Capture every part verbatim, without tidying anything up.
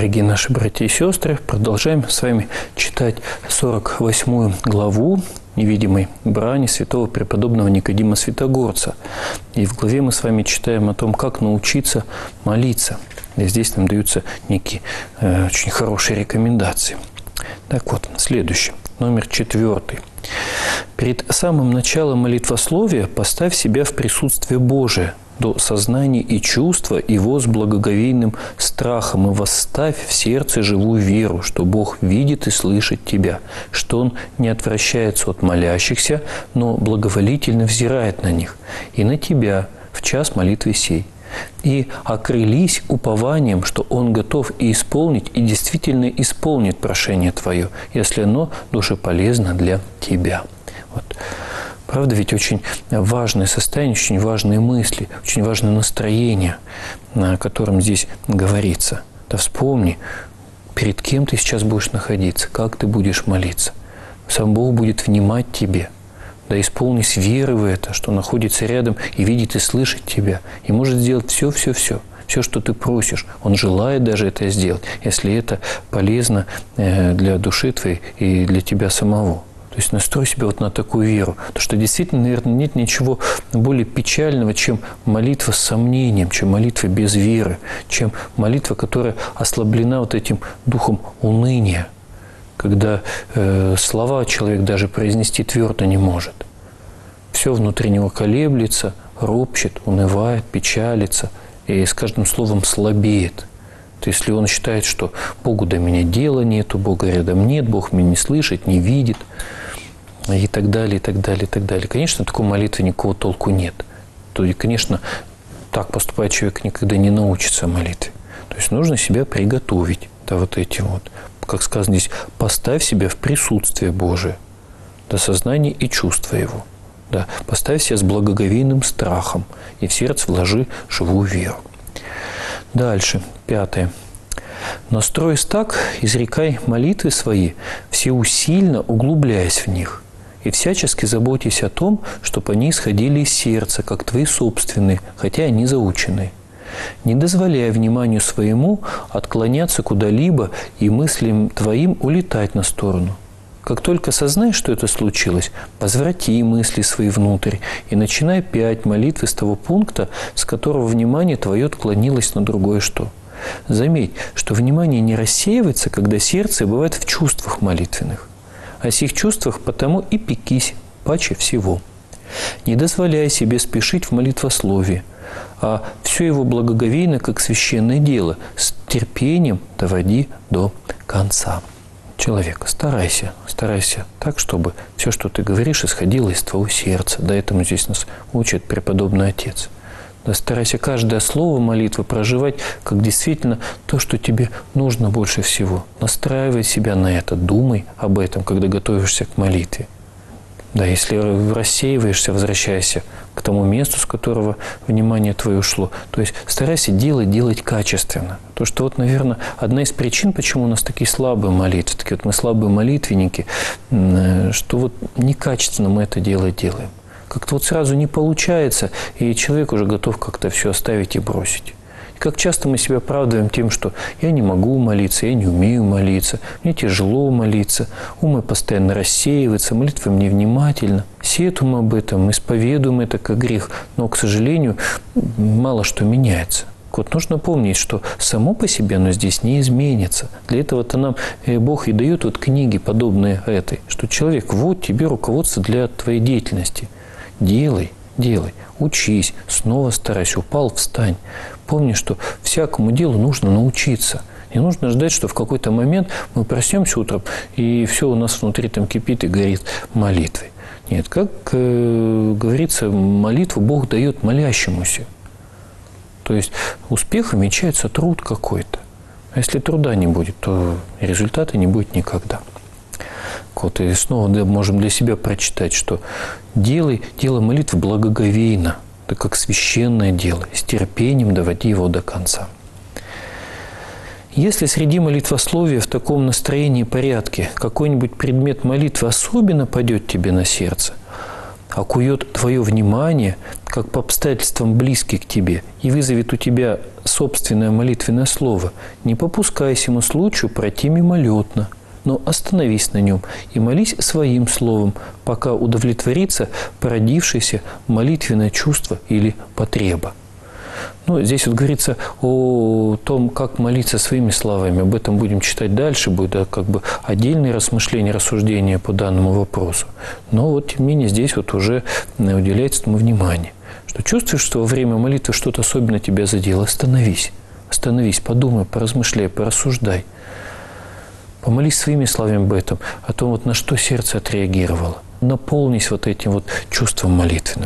Дорогие наши братья и сестры, продолжаем с вами читать сорок восьмую главу невидимой брани святого преподобного Никодима Святогорца. И в главе мы с вами читаем о том, как научиться молиться. И здесь нам даются некие э, очень хорошие рекомендации. Так вот, следующий, номер четвертый. Перед самым началом молитвословия поставь себя в присутствие Божие, до сознания и чувства его с благоговейным страхом, и восставь в сердце живую веру, что Бог видит и слышит тебя, что Он не отвращается от молящихся, но благоволительно взирает на них, и на тебя в час молитвы сей. И окрылись упованием, что Он готов и исполнить, и действительно исполнит прошение твое, если оно душеполезно для тебя. Вот. Правда, ведь очень важное состояние, очень важные мысли, очень важное настроение, о котором здесь говорится. Да вспомни, перед кем ты сейчас будешь находиться, как ты будешь молиться. Сам Бог будет внимать тебе. Да исполнись веры в это, что находится рядом и видит и слышит тебя, и может сделать все-все-все. Все, что ты просишь, Он желает даже это сделать, если это полезно для души твоей и для тебя самого. То есть настрой себя вот на такую веру. Потому что действительно, наверное, нет ничего более печального, чем молитва с сомнением, чем молитва без веры, чем молитва, которая ослаблена вот этим духом уныния, когда э, слова человек даже произнести твердо не может. Все внутри него колеблется, ропщет, унывает, печалится и с каждым словом слабеет. То есть, если он считает, что Богу до меня дела нету, Бога рядом нет, Бог меня не слышит, не видит, и так далее, и так далее, и так далее. Конечно, такой молитвы никакого толку нет. То и, конечно, так поступать человек никогда не научится молитве. То есть, нужно себя приготовить. Да, вот эти вот, как сказано здесь, поставь себя в присутствие Божие, до сознания и чувства Его. Да, поставь себя с благоговейным страхом и в сердце вложи живую веру. Дальше, пятое. «Настроясь так, изрекай молитвы свои, всеусильно углубляясь в них, и всячески заботясь о том, чтобы они исходили из сердца, как твои собственные, хотя они заученные. Не дозволяя вниманию своему отклоняться куда-либо и мыслям твоим улетать на сторону. Как только сознаешь, что это случилось, возврати мысли свои внутрь и начинай опять молитвы с того пункта, с которого внимание твое отклонилось на другое что. Заметь, что внимание не рассеивается, когда сердце бывает в чувствах молитвенных. О сих чувствах потому и пекись паче всего. Не дозволяй себе спешить в молитвословии, а все его благоговейно, как священное дело, с терпением доводи до конца». Человек, старайся, старайся так, чтобы все, что ты говоришь, исходило из твоего сердца. Да, этому здесь нас учит преподобный отец. Да, старайся каждое слово молитвы проживать как действительно то, что тебе нужно больше всего. Настраивай себя на это, думай об этом, когда готовишься к молитве. Да, если рассеиваешься, возвращайся к тому месту, с которого внимание твое ушло. То есть старайся делать, делать качественно. То, что вот, наверное, одна из причин, почему у нас такие слабые молитвы, такие вот мы слабые молитвенники, что вот некачественно мы это дело делаем. Как-то вот сразу не получается, и человек уже готов как-то все оставить и бросить. Как часто мы себя оправдываем тем, что я не могу молиться, я не умею молиться, мне тяжело молиться, ум мой постоянно рассеивается, молитва мне внимательна. Сетуем об этом, исповедуем это как грех, но, к сожалению, мало что меняется. Вот нужно помнить, что само по себе оно здесь не изменится. Для этого-то нам Бог и дает вот книги, подобные этой, что человек, вот тебе руководство для твоей деятельности. Делай, делай, учись, снова старайся, упал, встань. Помни, что всякому делу нужно научиться. Не нужно ждать, что в какой-то момент мы проснемся утром, и все у нас внутри там кипит и горит молитвой. Нет, как э, говорится, молитву Бог дает молящемуся. То есть успех венчается труд какой-то. А если труда не будет, то результата не будет никогда. Вот, и снова да, можем для себя прочитать, что делай, делай молитву благоговейно, так как священное дело, с терпением доводи его до конца. Если среди молитвословия в таком настроении и порядке какой-нибудь предмет молитвы особенно падет тебе на сердце, окует твое внимание, как по обстоятельствам близкий к тебе, и вызовет у тебя собственное молитвенное слово, не попускай сему случаю пройти мимолетно, но остановись на нем и молись своим словом, пока удовлетворится породившееся молитвенное чувство или потреба. Ну, здесь вот говорится о том, как молиться своими словами. Об этом будем читать дальше, будет да, как бы отдельные размышления, рассуждения по данному вопросу. Но вот, тем не менее, здесь вот уже уделяется этому внимание. Что чувствуешь, что во время молитвы что-то особенно тебя задело, остановись. Остановись, подумай, поразмышляй, порассуждай. Помолись своими словами об этом, о том, вот на что сердце отреагировало. Наполнись вот этим вот чувством молитвенным.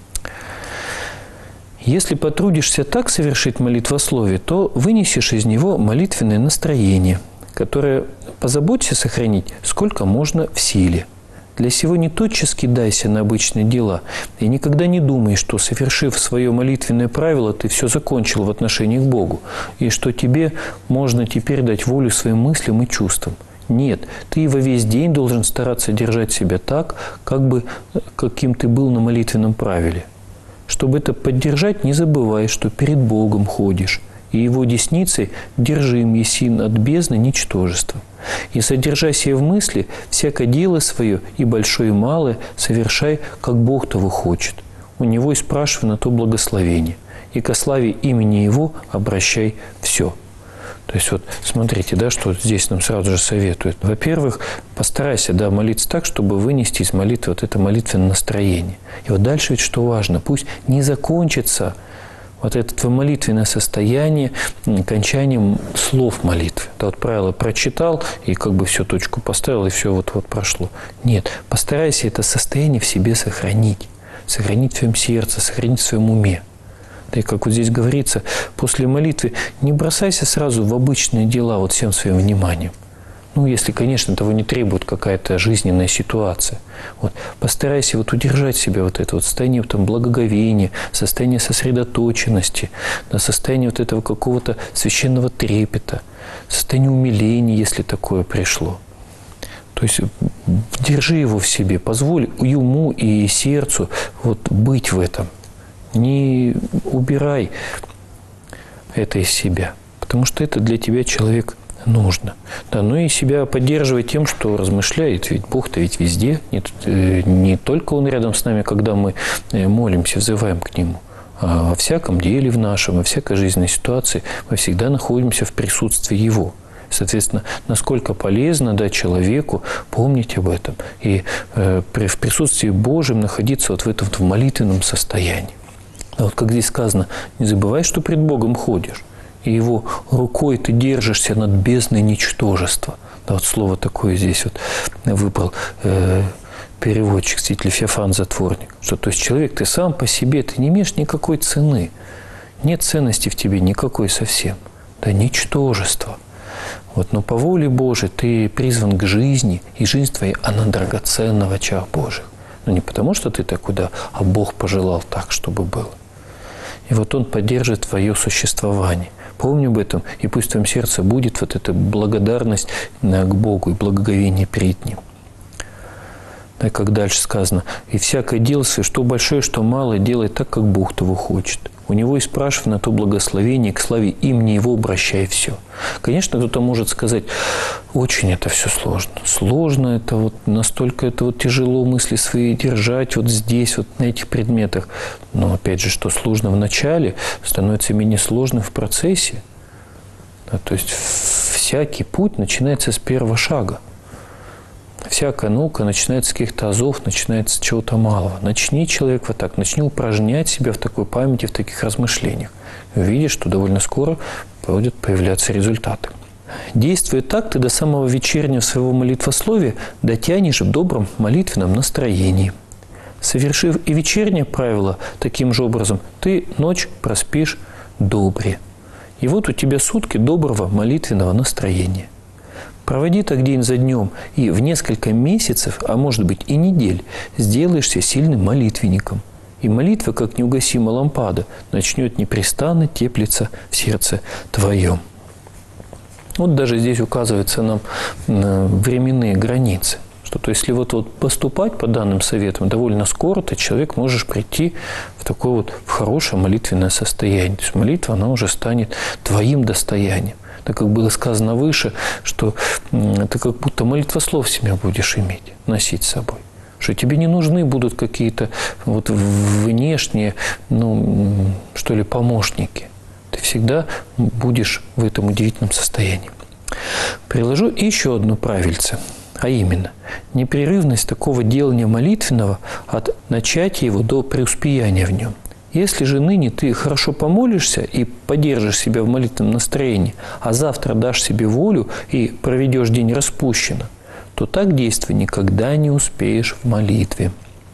Если потрудишься так совершить молитвословие, то вынесешь из него молитвенное настроение, которое позаботься сохранить сколько можно в силе. Для сего не тотчас кидайся на обычные дела и никогда не думай, что, совершив свое молитвенное правило, ты все закончил в отношении к Богу, и что тебе можно теперь дать волю своим мыслям и чувствам. Нет, ты во весь день должен стараться держать себя так, как бы каким ты был на молитвенном правиле. Чтобы это поддержать, не забывай, что перед Богом ходишь, и Его десницей держим еси от бездны ничтожества. И содержай себе в мысли всякое дело свое, и большое, и малое, совершай, как Бог того хочет. У Него и спрашивай на то благословение, и ко славе имени Его обращай все. То есть вот смотрите, да, что здесь нам сразу же советует. Во-первых, постарайся, да, молиться так, чтобы вынести из молитвы вот это молитвенное настроение. И вот дальше ведь что важно, пусть не закончится вот это твое молитвенное состояние окончанием слов молитвы. Да, вот правило прочитал и как бы все, точку поставил, и все вот-вот прошло. Нет, постарайся это состояние в себе сохранить. Сохранить в своем сердце, сохранить в своем уме. Да и как вот здесь говорится, после молитвы не бросайся сразу в обычные дела вот всем своим вниманием. Ну, если, конечно, того не требует какая-то жизненная ситуация. Вот, постарайся вот удержать себя вот это вот состояние там, благоговения, состояние сосредоточенности, да, состояние вот этого какого-то священного трепета, состояние умиления, если такое пришло. То есть держи его в себе, позволь и уму, и сердцу вот, быть в этом. Не убирай это из себя, потому что это для тебя, человек, нужно. Да, ну и себя поддерживай тем, что размышляет, ведь Бог-то ведь везде, не, не только Он рядом с нами, когда мы молимся, взываем к Нему, а во всяком деле в нашем, во всякой жизненной ситуации мы всегда находимся в присутствии Его. Соответственно, насколько полезно, да, человеку помнить об этом и э, при, в присутствии Божьем находиться вот в этом в молитвенном состоянии. А вот как здесь сказано, не забывай, что пред Богом ходишь, и Его рукой ты держишься над бездной ничтожества. Да, вот слово такое здесь вот выбрал э, переводчик, святитель Феофан Затворник. Что, то есть человек, ты сам по себе, ты не имеешь никакой цены. Нет ценности в тебе никакой совсем. Да, ничтожество. Вот, но по воле Божией ты призван к жизни, и жизнь твоя, она драгоценна в очах Божьих. Но не потому, что ты такой, да, а Бог пожелал так, чтобы было. И вот Он поддержит твое существование. Помни об этом, и пусть в твоем сердце будет вот эта благодарность к Богу и благоговение перед Ним. Да, как дальше сказано, «И всякое дело свое, что большое, что малое, делай так, как Бог того хочет. У Него и спрашивай на то благословение, к славе имени Его обращай все». Конечно, кто-то может сказать, очень это все сложно. Сложно это вот, настолько это вот тяжело мысли свои держать вот здесь, вот на этих предметах. Но опять же, что сложно в начале, становится менее сложным в процессе. Да, то есть всякий путь начинается с первого шага. Всякая наука начинается с каких-то азов, начинается с чего-то малого. Начни, человек, вот так, начни упражнять себя в такой памяти, в таких размышлениях. И увидишь, что довольно скоро будут появляться результаты. Действуя так, ты до самого вечернего своего молитвословия дотянешь в добром молитвенном настроении. Совершив и вечернее правило таким же образом, ты ночь проспишь добре. И вот у тебя сутки доброго молитвенного настроения. Проводи так день за днем, и в несколько месяцев, а может быть и недель, сделаешься сильным молитвенником. И молитва, как неугасимая лампада, начнет непрестанно теплиться в сердце твоем. Вот даже здесь указываются нам временные границы. Что, то есть, если вот, вот поступать по данным советам, довольно скоро ты, человек, можешь прийти в такое вот в хорошее молитвенное состояние. То есть молитва, она уже станет твоим достоянием. Так как было сказано выше, что ты как будто молитвослов себя будешь иметь, носить с собой. Что тебе не нужны будут какие-то вот внешние, ну, что ли, помощники. Ты всегда будешь в этом удивительном состоянии. Приложу еще одно правильце. А именно, непрерывность такого делания молитвенного от начатия его до преуспеяния в нем. Если же ныне ты хорошо помолишься и поддержишь себя в молитвенном настроении, а завтра дашь себе волю и проведешь день распущенно, то так действуй никогда не успеешь в молитве.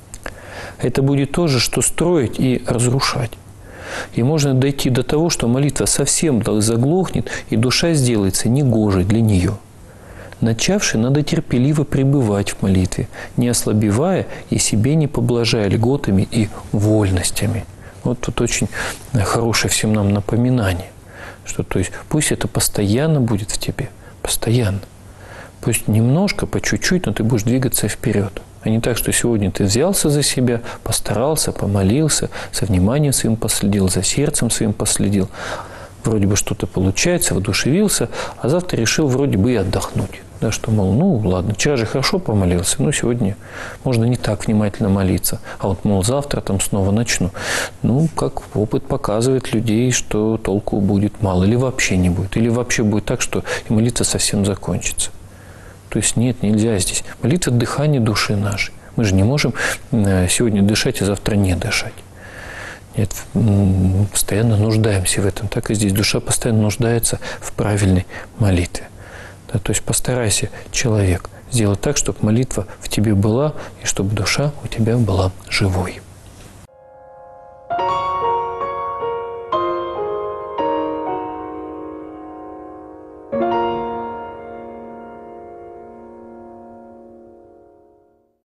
Это будет то же, что строить и разрушать. И можно дойти до того, что молитва совсем заглохнет, и душа сделается негожей для нее. Начавши, надо терпеливо пребывать в молитве, не ослабевая и себе не поблажая льготами и вольностями. Вот тут очень хорошее всем нам напоминание, что то есть пусть это постоянно будет в тебе, постоянно. Пусть немножко, по чуть-чуть, но ты будешь двигаться вперед. А не так, что сегодня ты взялся за себя, постарался, помолился, со вниманием своим последил, за сердцем своим последил. Вроде бы что-то получается, воодушевился, а завтра решил вроде бы и отдохнуть. Да, что, мол, ну ладно, вчера же хорошо помолился, ну сегодня можно не так внимательно молиться. А вот, мол, завтра там снова начну. Ну, как опыт показывает людей, что толку будет мало или вообще не будет. Или вообще будет так, что и молитва совсем закончится. То есть нет, нельзя здесь. Молитва – дыхание души нашей. Мы же не можем сегодня дышать, а завтра не дышать. Нет, мы постоянно нуждаемся в этом. Так и здесь душа постоянно нуждается в правильной молитве. Да, то есть постарайся, человек, сделать так, чтобы молитва в тебе была, и чтобы душа у тебя была живой.